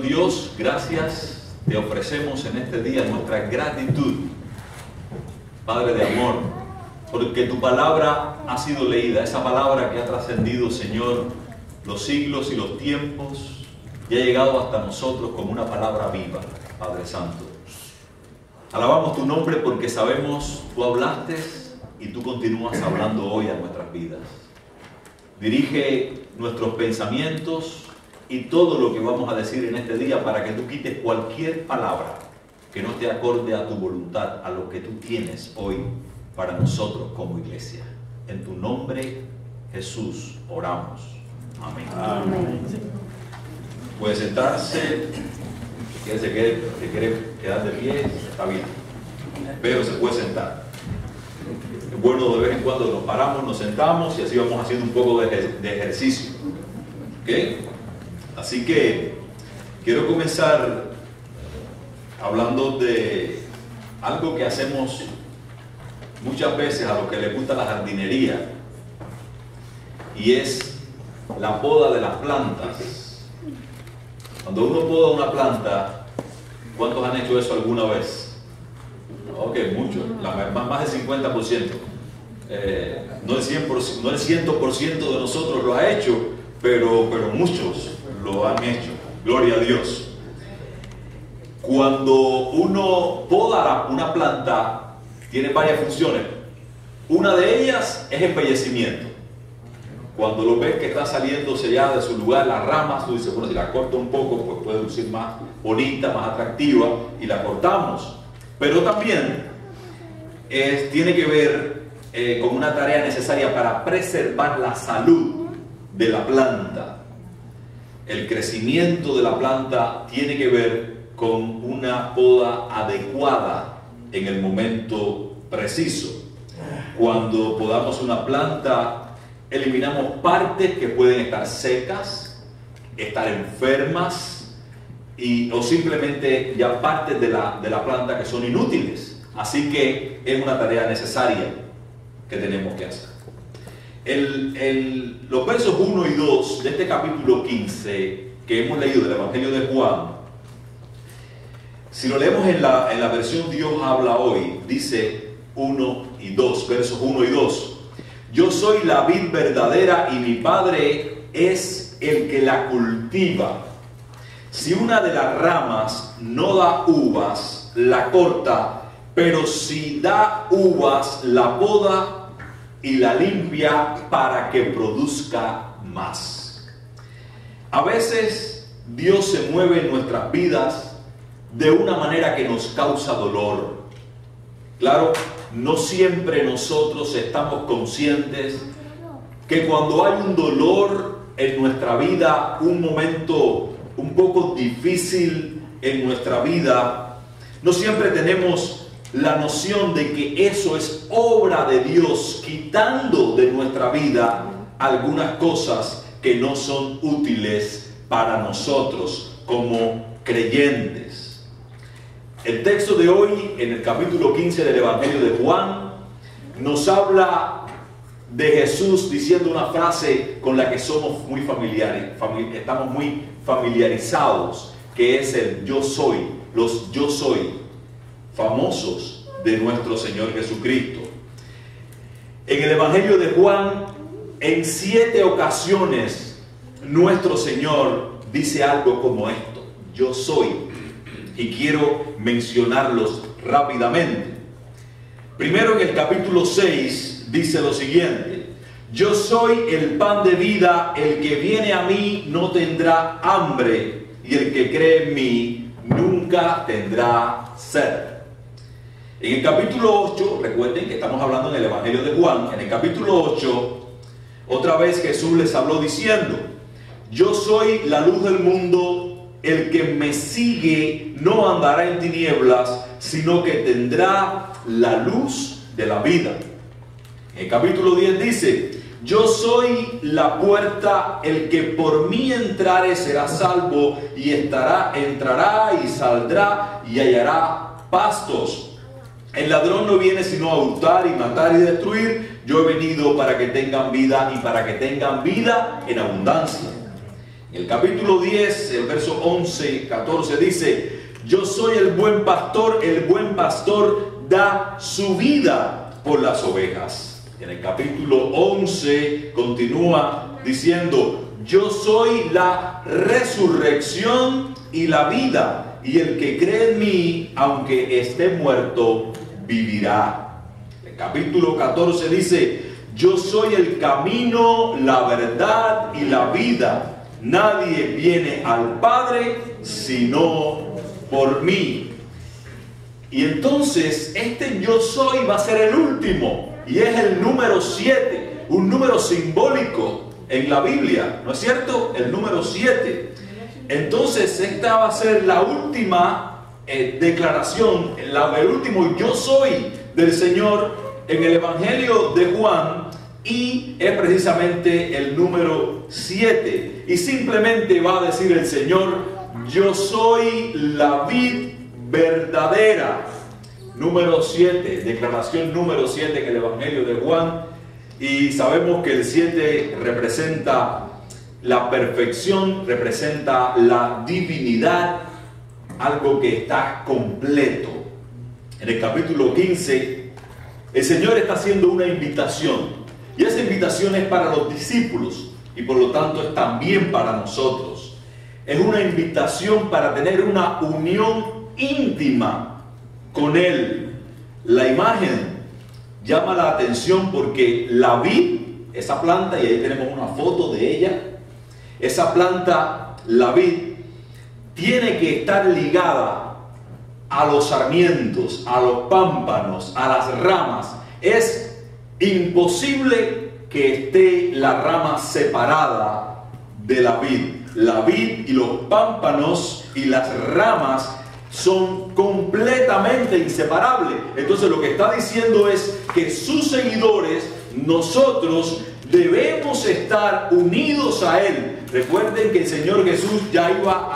Dios, gracias te ofrecemos en este día nuestra gratitud, Padre de amor, porque tu palabra ha sido leída, esa palabra que ha trascendido, Señor, los siglos y los tiempos, y ha llegado hasta nosotros como una palabra viva, Padre Santo. Alabamos tu nombre porque sabemos, tú hablaste y tú continúas hablando hoy a nuestras vidas. Dirige nuestros pensamientos y todo lo que vamos a decir en este día para que tú quites cualquier palabra que no te acorde a tu voluntad, a lo que tú tienes hoy para nosotros como iglesia. En tu nombre, Jesús, oramos. Amén. Amén. Puede sentarse, si se quiere quedar de pie, está bien, pero se puede sentar. Es bueno de vez en cuando nos paramos, nos sentamos y así vamos haciendo un poco de ejercicio. ¿Okay? Así que quiero comenzar hablando de algo que hacemos muchas veces a los que les gusta la jardinería, y es la poda de las plantas. Cuando uno poda una planta, ¿cuántos han hecho eso alguna vez? Ok, muchos, más del 50%. No el 100% de nosotros lo ha hecho, pero muchos lo han hecho. Gloria a Dios. Cuando uno poda una planta, tiene varias funciones. Una de ellas es embellecimiento. Cuando lo ves que está saliéndose ya de su lugar las ramas, tú dices, bueno, si la corto un poco, pues puede lucir más bonita, más atractiva, y la cortamos. Pero también tiene que ver con una tarea necesaria para preservar la salud de la planta. El crecimiento de la planta tiene que ver con una poda adecuada en el momento preciso. Cuando podamos una planta, eliminamos partes que pueden estar secas, estar enfermas, o simplemente ya partes de la planta que son inútiles. Así que es una tarea necesaria que tenemos que hacer. Los versos 1 y 2 de este capítulo 15 que hemos leído del Evangelio de Juan, si lo leemos en la versión Dios habla hoy, dice 1 y 2, versos 1 y 2. Yo soy la vid verdadera y mi Padre es el que la cultiva. Si una de las ramas no da uvas, la corta, pero si da uvas, la poda y la limpia para que produzca más. A veces Dios se mueve en nuestras vidas de una manera que nos causa dolor. Claro, no siempre nosotros estamos conscientes que cuando hay un dolor en nuestra vida, un momento un poco difícil en nuestra vida, no siempre tenemos la noción de que eso es obra de Dios, quitando de nuestra vida algunas cosas que no son útiles para nosotros como creyentes. El texto de hoy, en el capítulo 15 del Evangelio de Juan, nos habla de Jesús diciendo una frase con la que somos muy familiares, estamos muy familiarizados, que es el yo soy, los yo soy famosos de nuestro Señor Jesucristo. En el Evangelio de Juan, en 7 ocasiones, nuestro Señor dice algo como esto: yo soy. Y quiero mencionarlos rápidamente. Primero, en el capítulo 6 dice lo siguiente: yo soy el pan de vida, el que viene a mí no tendrá hambre, y el que cree en mí nunca tendrá sed. En el capítulo 8, recuerden que estamos hablando en el Evangelio de Juan, en el capítulo 8, otra vez Jesús les habló diciendo: yo soy la luz del mundo, el que me sigue no andará en tinieblas, sino que tendrá la luz de la vida. En el capítulo 10 dice: yo soy la puerta, el que por mí entrare será salvo, y entrará y saldrá y hallará pastos. El ladrón no viene sino a hurtar y matar y destruir. Yo he venido para que tengan vida y para que tengan vida en abundancia. En el capítulo 10, el verso 11 y 14 dice: yo soy el buen pastor da su vida por las ovejas. En el capítulo 11 continúa diciendo: yo soy la resurrección y la vida, y el que cree en mí, aunque esté muerto, vivirá. El capítulo 14 dice: yo soy el camino, la verdad y la vida. Nadie viene al Padre sino por mí. Y entonces este yo soy va a ser el último, y es el número 7, un número simbólico en la Biblia, ¿no es cierto? El número 7. Entonces esta va a ser la última declaración, el último yo soy del Señor en el Evangelio de Juan, y es precisamente el número 7. Y simplemente va a decir el Señor: yo soy la vid verdadera. Número 7, declaración número 7 en el Evangelio de Juan. Y sabemos que el 7 representa la perfección, representa la divinidad, algo que está completo. En el capítulo 15, el Señor está haciendo una invitación, y esa invitación es para los discípulos, y por lo tanto es también para nosotros. Es una invitación para tener una unión íntima con Él. La imagen llama la atención porque la vid, esa planta, y ahí tenemos una foto de ella, esa planta, la vid, tiene que estar ligada a los sarmientos, a los pámpanos, a las ramas. Es imposible que esté la rama separada de la vid. La vid y los pámpanos y las ramas son completamente inseparables. Entonces lo que está diciendo es que sus seguidores, nosotros, debemos estar unidos a Él. Recuerden que el Señor Jesús ya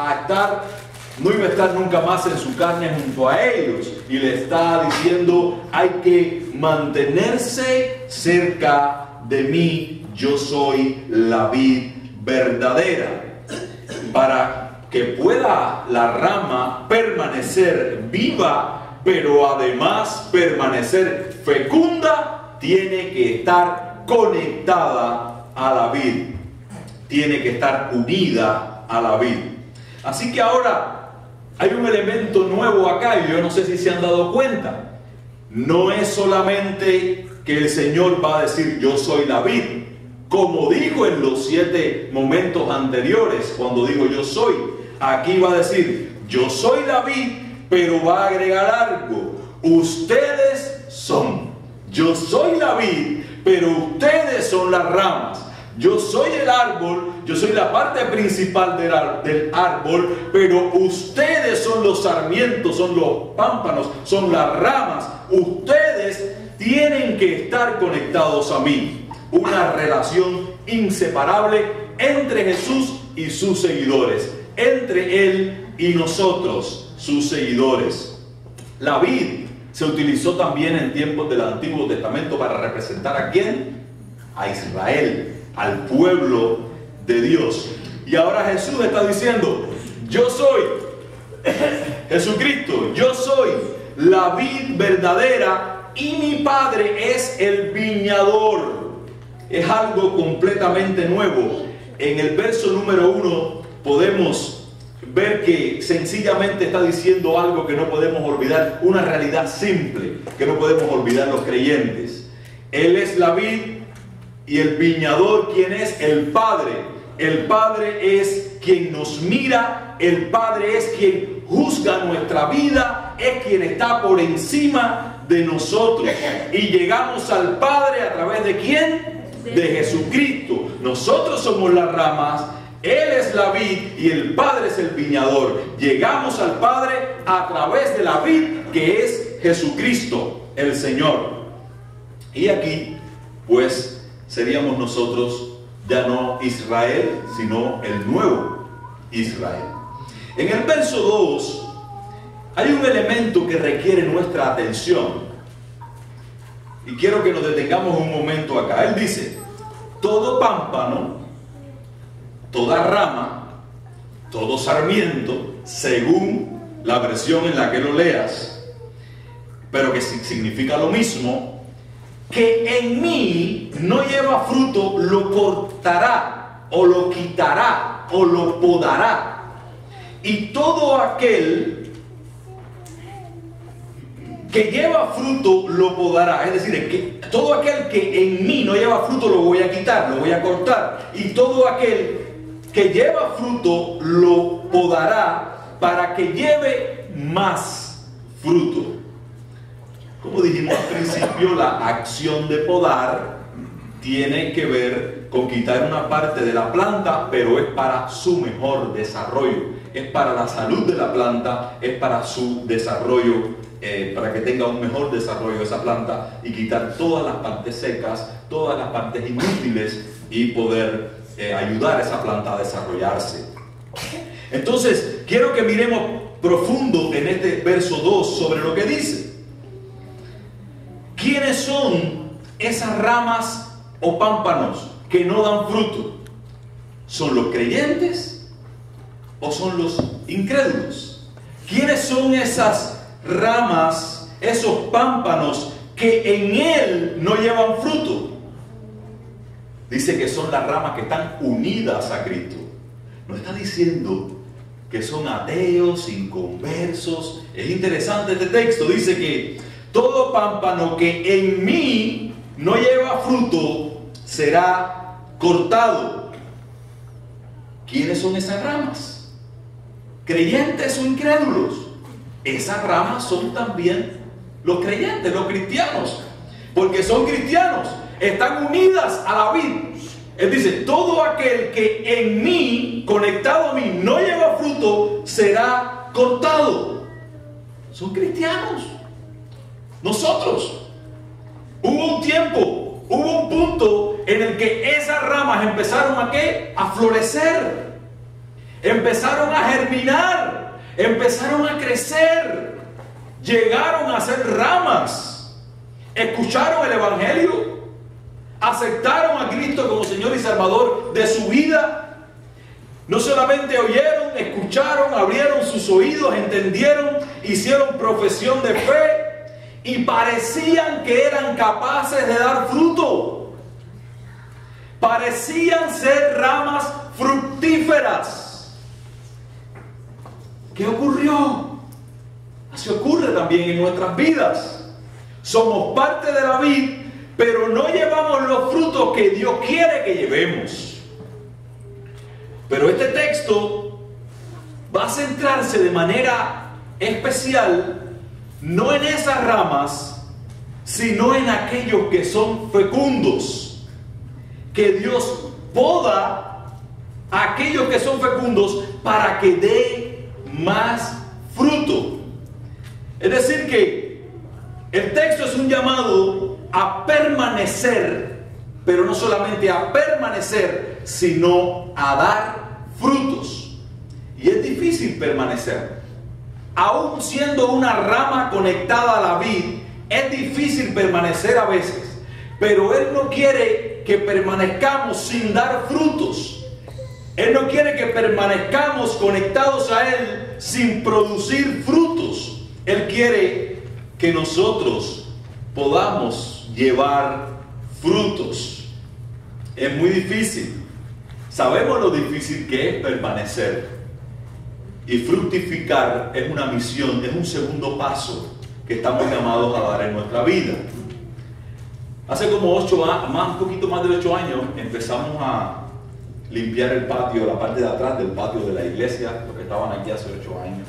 no iba a estar nunca más en su carne junto a ellos, y le está diciendo: hay que mantenerse cerca de mí. Yo soy la vid verdadera. Para que pueda la rama permanecer viva, pero además permanecer fecunda, tiene que estar conectada a la vid, tiene que estar unida a la vid. Así que ahora hay un elemento nuevo acá, y yo no sé si se han dado cuenta. No es solamente que el Señor va a decir: yo soy la vid, como dijo en los 7 momentos anteriores. Cuando digo yo soy, aquí va a decir: yo soy la vid, pero va a agregar algo: ustedes son. Yo soy la vid, pero ustedes son las ramas. Yo soy el árbol, yo soy la parte principal del árbol, pero ustedes son los sarmientos, son los pámpanos, son las ramas. Ustedes tienen que estar conectados a mí. Una relación inseparable entre Jesús y sus seguidores, entre Él y nosotros, sus seguidores. La vid se utilizó también en tiempos del Antiguo Testamento para representar ¿a quién? A Israel, al pueblo de Dios. Y ahora Jesús está diciendo: yo soy Jesucristo, yo soy la vid verdadera, y mi Padre es el viñador. Es algo completamente nuevo. En el verso número 1 podemos ver que sencillamente está diciendo algo que no podemos olvidar, una realidad simple que no podemos olvidar los creyentes. Él es la vid, y el viñador, ¿quién es? El Padre. El Padre es quien nos mira, el Padre es quien juzga nuestra vida, es quien está por encima de nosotros. Y llegamos al Padre a través de ¿quién? De Jesucristo. Nosotros somos las ramas, Él es la vid y el Padre es el viñador. Llegamos al Padre a través de la vid, que es Jesucristo, el Señor. Y aquí, pues, seríamos nosotros ya no Israel, sino el nuevo Israel. En el verso 2 hay un elemento que requiere nuestra atención, y quiero que nos detengamos un momento acá. Él dice: todo pámpano, toda rama todo sarmiento, según la versión en la que lo leas, pero que significa lo mismo, que en mí no lleva fruto, lo cortará, o lo quitará, o lo podará. Y todo aquel que lleva fruto lo podará. Es decir, que todo aquel que en mí no lleva fruto lo voy a quitar, lo voy a cortar. Y todo aquel que lleva fruto lo podará para que lleve más fruto. Como dijimos al principio, la acción de podar tiene que ver con quitar una parte de la planta, pero es para su mejor desarrollo. Es para la salud de la planta, es para su desarrollo, para que tenga un mejor desarrollo esa planta, y quitar todas las partes secas, todas las partes inútiles, y poder ayudar a esa planta a desarrollarse. Entonces, quiero que miremos profundo en este verso 2 sobre lo que dice. ¿Quiénes son esas ramas o pámpanos que no dan fruto? ¿Son los creyentes o son los incrédulos? ¿Quiénes son esas ramas, esos pámpanos que en él no llevan fruto? Dice que son las ramas que están unidas a Cristo. No está diciendo que son ateos, inconversos. Es interesante este texto. Dice que todo pámpano que en mí no lleva fruto será cortado. ¿Quiénes son esas ramas? ¿Creyentes o incrédulos? Esas ramas son también los creyentes, los cristianos, porque son cristianos, están unidas a la vid. Él dice, todo aquel que en mí, conectado a mí, no lleva fruto, será cortado. Son cristianos. Nosotros. Hubo un tiempo, hubo un punto en el que esas ramas empezaron ¿a qué? A florecer. Empezaron a germinar. Empezaron a crecer. Llegaron a ser ramas. Escucharon el evangelio. Aceptaron a Cristo como Señor y Salvador de su vida. No solamente oyeron, escucharon, abrieron sus oídos, entendieron, hicieron profesión de fe y parecían que eran capaces de dar fruto. Parecían ser ramas fructíferas. ¿Qué ocurrió? Así ocurre también en nuestras vidas. Somos parte de la vid, pero no llevamos los frutos que Dios quiere que llevemos. Pero este texto va a centrarse de manera especial no en esas ramas, sino en aquellos que son fecundos. Que Dios poda a aquellos que son fecundos para que dé más fruto. Es decir que el texto es un llamado a permanecer, pero no solamente a permanecer, sino a dar frutos. Y es difícil permanecer. Aún siendo una rama conectada a la vid, es difícil permanecer a veces. Pero Él no quiere que permanezcamos sin dar frutos. Él no quiere que permanezcamos conectados a Él sin producir frutos. Él quiere que nosotros podamos llevar frutos. Es muy difícil. Sabemos lo difícil que es permanecer. Y fructificar es una misión, es un segundo paso que estamos llamados a dar en nuestra vida. Hace como 8 años, un poquito más de 8 años, empezamos a limpiar el patio, la parte de atrás del patio de la iglesia, los que estaban aquí hace 8 años.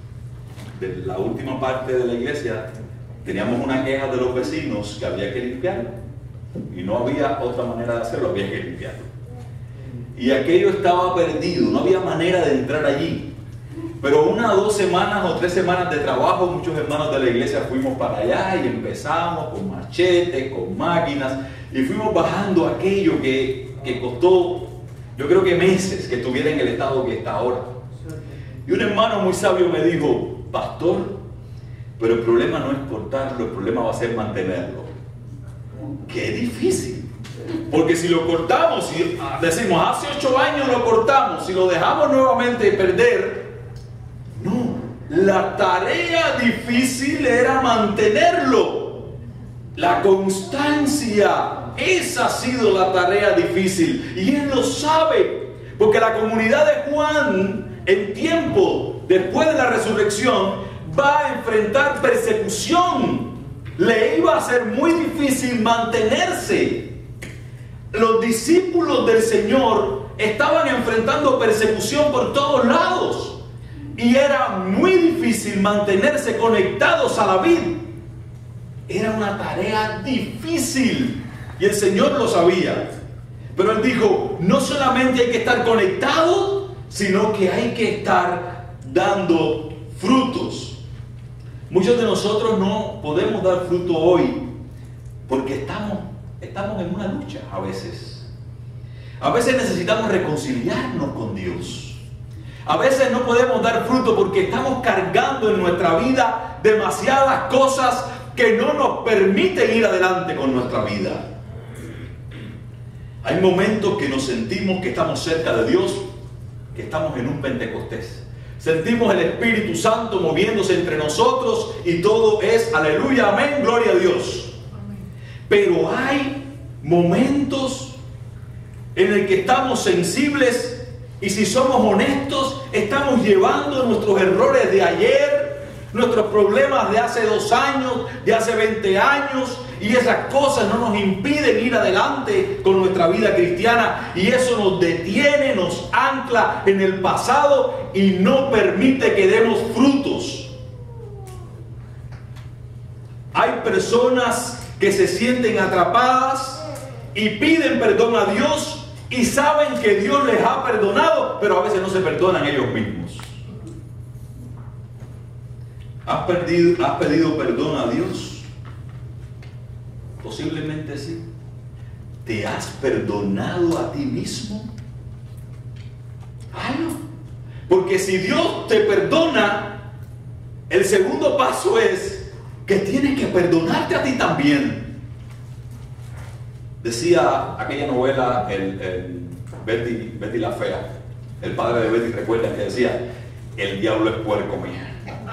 De la última parte de la iglesia, teníamos una queja de los vecinos que había que limpiarlo. Y no había otra manera de hacerlo, había que limpiarlo. Y aquello estaba perdido, no había manera de entrar allí. Pero 1 o 2 semanas o 3 semanas de trabajo, muchos hermanos de la iglesia fuimos para allá y empezamos con machetes, con máquinas, y fuimos bajando aquello que costó, yo creo que meses, que estuviera en el estado que está ahora. Y un hermano muy sabio me dijo, pastor, pero el problema no es cortarlo, el problema va a ser mantenerlo. ¡Qué difícil! Porque si lo cortamos, si decimos hace 8 años lo cortamos, si lo dejamos nuevamente perder, no, la tarea difícil era mantenerlo. La constancia, esa ha sido la tarea difícil. Y él lo sabe, porque la comunidad de Juan, en tiempo después de la resurrección, va a enfrentar persecución. Le iba a ser muy difícil mantenerse. Los discípulos del Señor estaban enfrentando persecución por todos lados y era muy difícil mantenerse conectados a la vid. Era una tarea difícil y el Señor lo sabía. Pero Él dijo, no solamente hay que estar conectados, sino que hay que estar dando frutos. Muchos de nosotros no podemos dar fruto hoy porque estamos en una lucha a veces. A veces necesitamos reconciliarnos con Dios. A veces no podemos dar fruto porque estamos cargando en nuestra vida demasiadas cosas que no nos permiten ir adelante con nuestra vida. Hay momentos que nos sentimos que estamos cerca de Dios, que estamos en un Pentecostés. Sentimos el Espíritu Santo moviéndose entre nosotros y todo es aleluya, amén, gloria a Dios. Pero hay momentos en el que estamos sensibles y si somos honestos, estamos llevando nuestros errores de ayer, nuestros problemas de hace 2 años, de hace 20 años, y esas cosas no nos impiden ir adelante con nuestra vida cristiana, y eso nos detiene, nos ancla en el pasado y no permite que demos frutos. Hay personas que se sienten atrapadas y piden perdón a Dios y saben que Dios les ha perdonado, pero a veces no se perdonan ellos mismos. ¿Has pedido perdón a Dios? Posiblemente sí. ¿Te has perdonado a ti mismo? Hazlo. Porque si Dios te perdona, el segundo paso es que tienes que perdonarte a ti también. Decía aquella novela, Betty la Fea, el padre de Betty, recuerda que decía, el diablo es puerco, mía.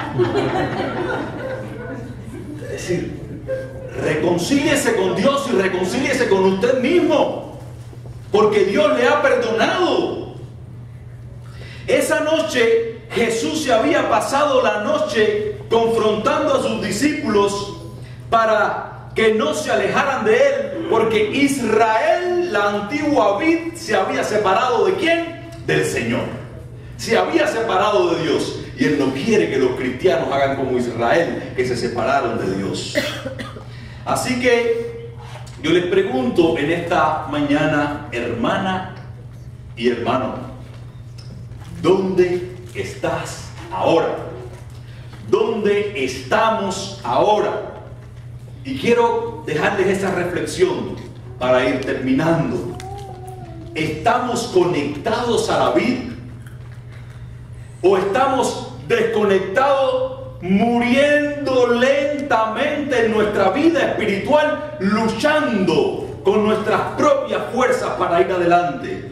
Es decir, reconcíliese con Dios y reconcíliese con usted mismo, porque Dios le ha perdonado. Esa noche Jesús se había pasado la noche confrontando a sus discípulos para que no se alejaran de él, porque Israel, la antigua vid, se había separado ¿de quién? Del Señor. Se había separado de Dios. Y Él no quiere que los cristianos hagan como Israel, que se separaron de Dios. Así que yo les pregunto en esta mañana, hermana y hermano, ¿dónde estás ahora? ¿Dónde estamos ahora? Y quiero dejarles esa reflexión para ir terminando. ¿Estamos conectados a la vid? ¿O estamos desconectados, muriendo lentamente en nuestra vida espiritual, luchando con nuestras propias fuerzas para ir adelante?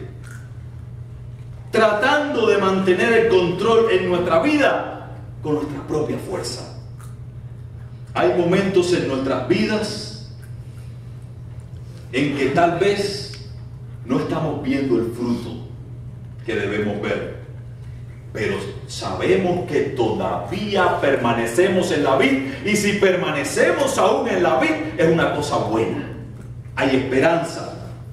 Tratando de mantener el control en nuestra vida con nuestra propia fuerza. Hay momentos en nuestras vidas en que tal vez no estamos viendo el fruto que debemos ver, pero sabemos que todavía permanecemos en la vid, y si permanecemos aún en la vid es una cosa buena, hay esperanza.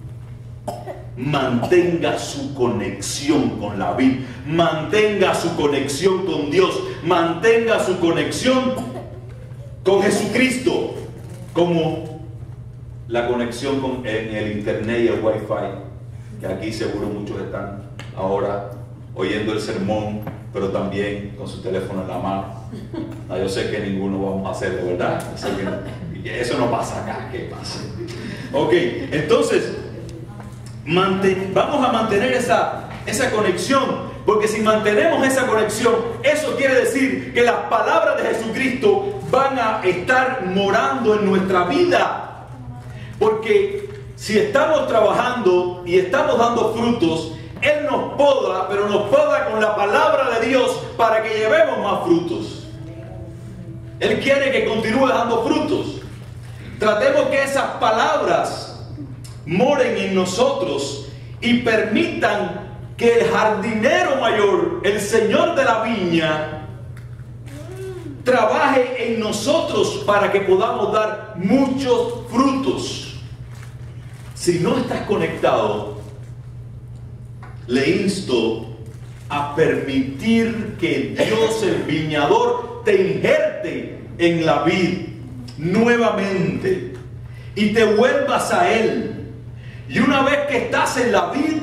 Mantenga su conexión con la vid, mantenga su conexión con Dios, mantenga su conexión con Jesucristo, como la conexión en el internet y el wifi, que aquí seguro muchos están ahora oyendo el sermón, pero también con su teléfono en la mano. Yo sé que ninguno vamos a hacerlo, ¿verdad? Yo sé que eso no pasa acá, ¿qué pasa? Ok, entonces vamos a mantener esa conexión, porque si mantenemos esa conexión, eso quiere decir que las palabras de Jesucristo van a estar morando en nuestra vida. Porque si estamos trabajando y estamos dando frutos, Él nos poda, pero nos poda con la palabra de Dios para que llevemos más frutos. Él quiere que continúe dando frutos. Tratemos que esas palabras moren en nosotros y permitan que el jardinero mayor, el Señor de la viña, trabaje en nosotros para que podamos dar muchos frutos. Si no estás conectado, le insto a permitir que Dios, el viñador, te injerte en la vid nuevamente y te vuelvas a Él. Y una vez que estás en la vid,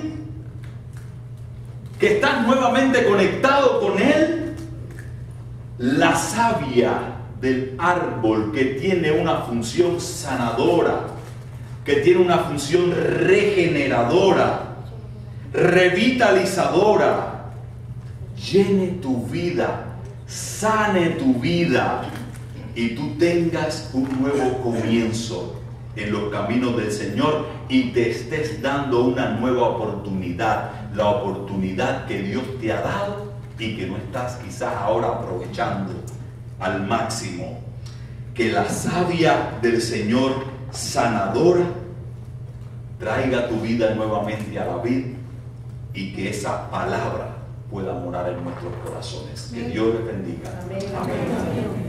que estás nuevamente conectado con Él, la savia del árbol, que tiene una función sanadora, que tiene una función regeneradora, revitalizadora, llene tu vida, sane tu vida y tú tengas un nuevo comienzo en los caminos del Señor y te estés dando una nueva oportunidad, la oportunidad que Dios te ha dado y que no estás quizás ahora aprovechando al máximo. Que la savia del Señor sanadora traiga tu vida nuevamente a la vid y que esa palabra pueda morar en nuestros corazones. Que Dios les bendiga. Amén.